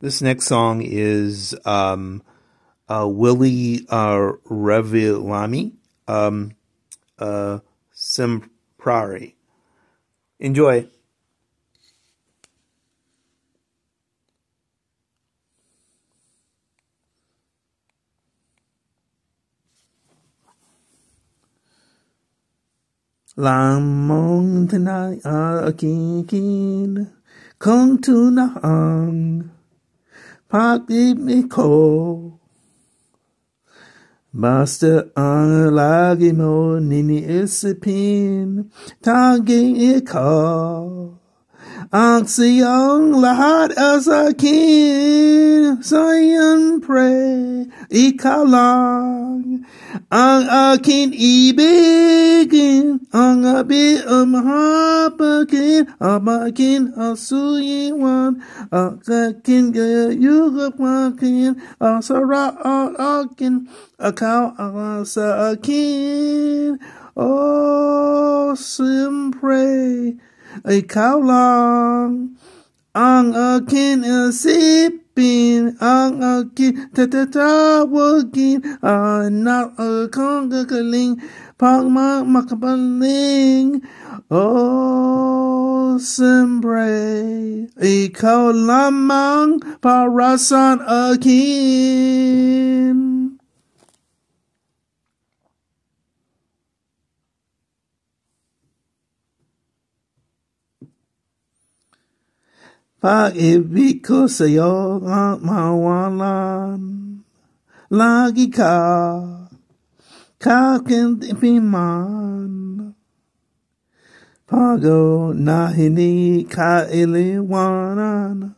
This next song is Willie Revillame, Syemore. Enjoy. Lamong tonight again, kung tunahang pag-ibig ko. Basta ang lagi mo niniisipin, tanging ikaw ang siyang lahat sa akin. Siyempre, ikaw lang ang aking ibigin, ang mahapakin, ang aking asuyuan, ang aking gayugapakin, ang sarap ang akin, ikaw ang sa akin. Oh, siyempre, ikaw lang ang aking isipin, ang aking tatatawagin, anak akong gagaling pag makapaling. Oh, siyempre, ikaw lamang para sa akin. Pag-ibig ko sa'yo ang mawalan, lagi ka kakintipiman. Pag na hindi ka iliwanan,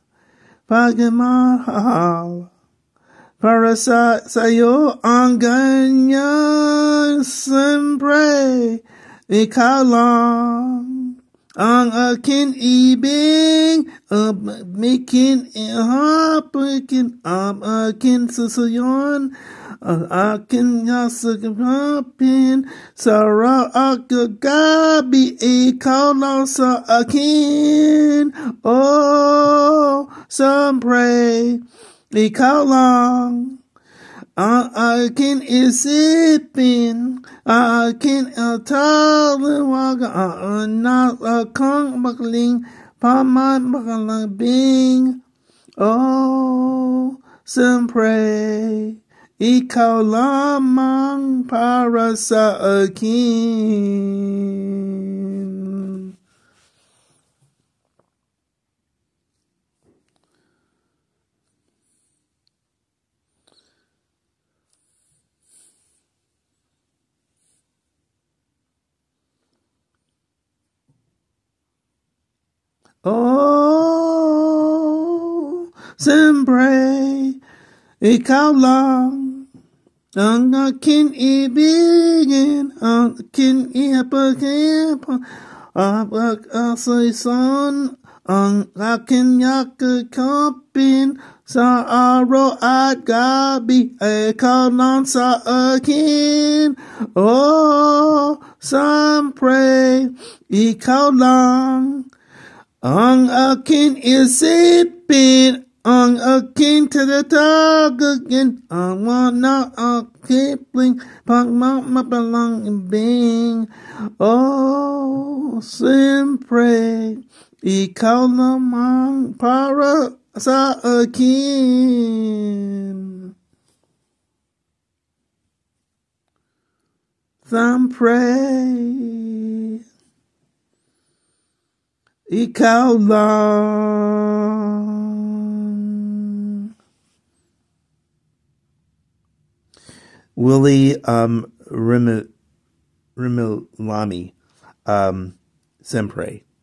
pagmahal para sa'yo ang ganyan. Siyempre, ikaw lang ang aking ibig, aking ihapakin, ang aking susuyon, ang aking nasagapin, sarap at gabi, ikaw lang sa akin. Oh, siyempre, ikaw lang ang aking isipin, ang aking taliwagan, anak akong makaling pamamalabing. Oh, siyempre, ikaw lamang para sa akin. Oh, siyempre, ikaw lang ang aking ibigin, ang aking ihapakin, ang pag-asaysan, ang aking yakakapin, sa araw at gabi, ikaw lang sa akin. Oh, siyempre, ikaw lang ang aking isipin, ang aking tatatagagin, ang mga akipling pagmamapalang ibig. Oh, siyempre, ikaw lamang para sa akin. Siyempre, ikaw lang. Willie Revillame, Syemore.